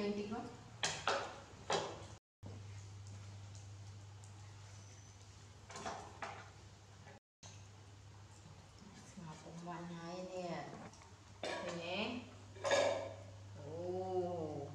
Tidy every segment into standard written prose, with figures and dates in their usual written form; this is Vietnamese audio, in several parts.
thêm tí nữa. Ngọt cùng bạn này nè. Đây nhé. Ồ.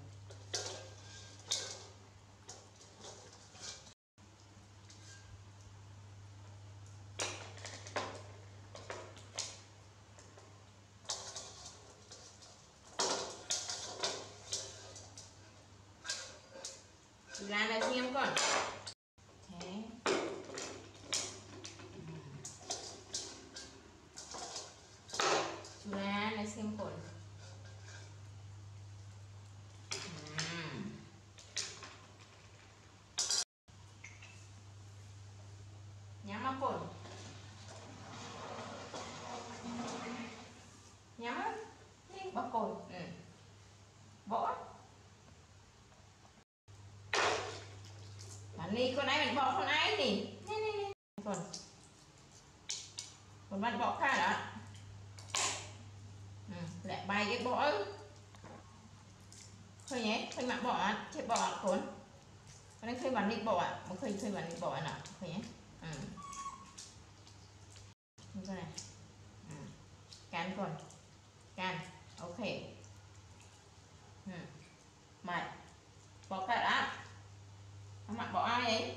Ra đây xem con. Thế. Chú ra đây xem con. Nhắm mắt con. Nhắm á. Bóc cồn. Bỏ. Bạn đi con ấy mình bỏ con ấy nè. Nè. Còn bạn bỏ khác đó. Lại bay cái bỏ. Thôi nhé, thôi bạn bỏ chết bỏ cuốn. Con ấy khơi bạn đi bỏ ạ. Một khơi bạn đi bỏ nào. Thôi nhé. Như thế này. Can con. Can. Ok. Mày. Bỏ cả đã. Các bạn bỏ ai ấy?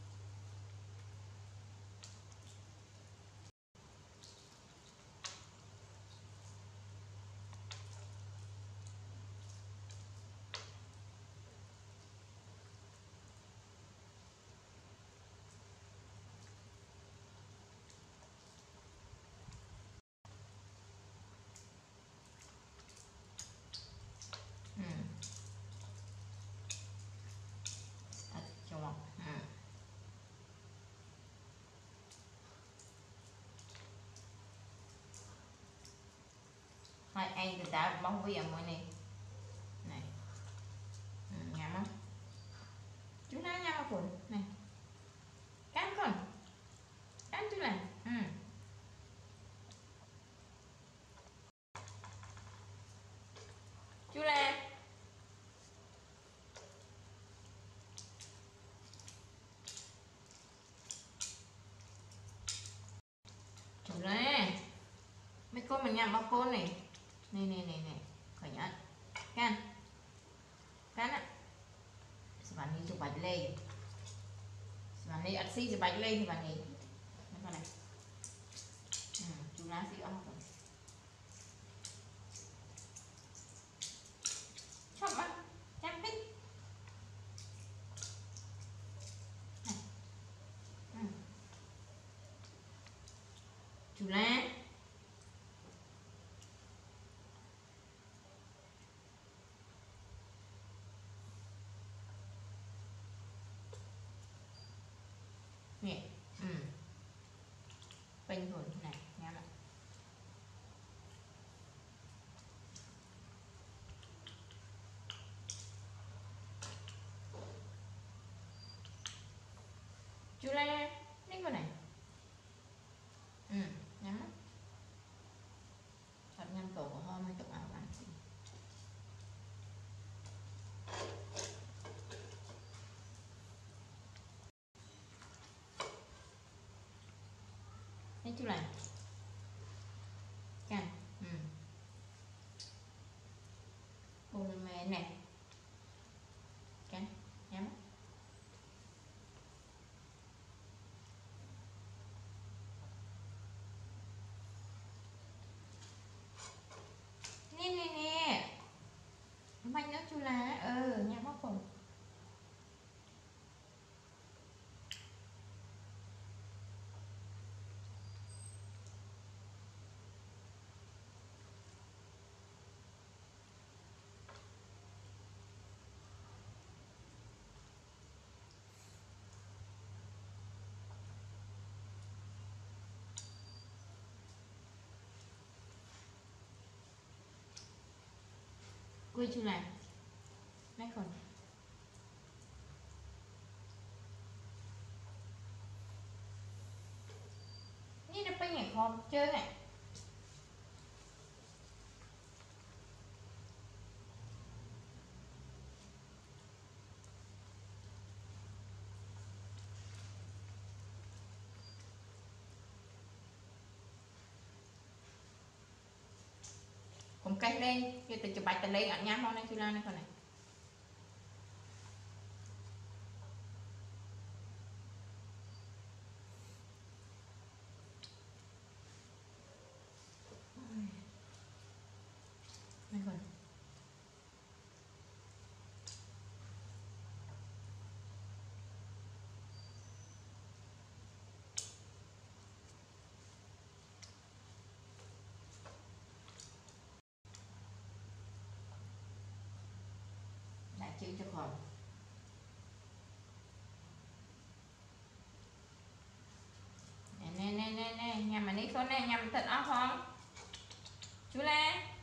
Cho hai anh từ đá bóng vi ở mỗi này này. Nhắm không chú nói nhau cuốn này cắn con cắn chú này. Chú là chú này mấy con mình nhằm bao con này này khỏi nhá can á. Bạn đi chụp bạch lên bạn đi ăn xí chụp bạch lên thì bạn nhìn mấy con này. Chú lá xí ăn rồi chọc á em thích chú lá nè. Bình thường này nha bạn. Chú la lấy con này. Nhắm mắt chọn nhâm cầu của hôm hay tục ảo bạn gì thấy chú này can. Bồn mè này can nhắm mắt. Nè manh nữa chú lá nhắm mắt cùng. Quy chú này mấy conนี่จะไปไหนคอมเจอไง cái lên kia từ chụp bạch từ lên ăn nhám món này chú Lan này con này. Này con lại chịu cho khỏi. Nè nhằm mà đi con này nhằm thật ốc không chú Lan.